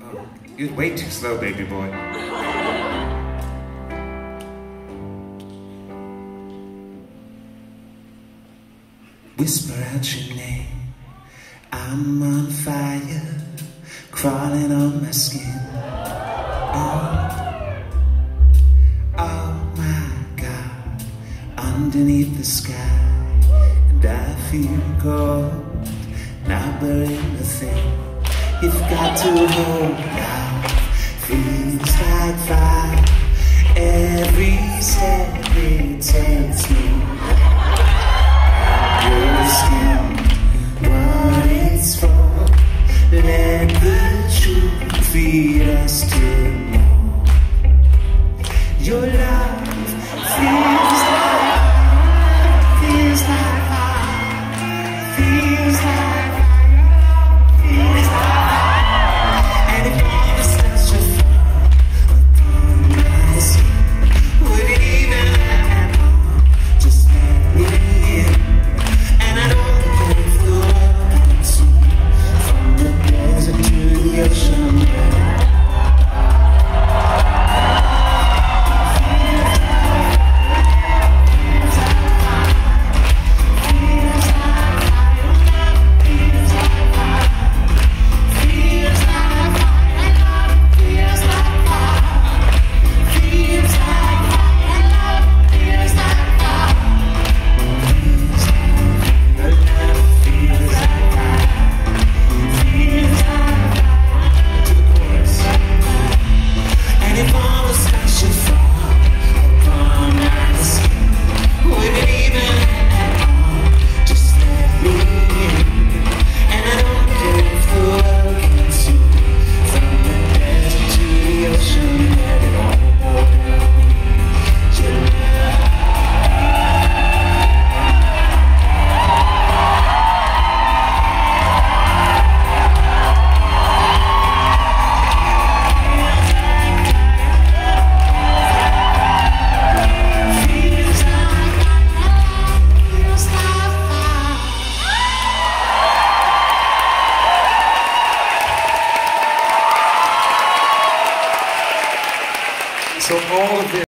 You're way too slow, baby boy. Whisper out your name. I'm on fire, crawling on my skin. Oh my God, underneath the sky, and I feel cold, not burying the thing. You've got to hold out, feels like fire. Every step it takes me. Your skin, what it's for. Let the truth feed us till more. Your love feels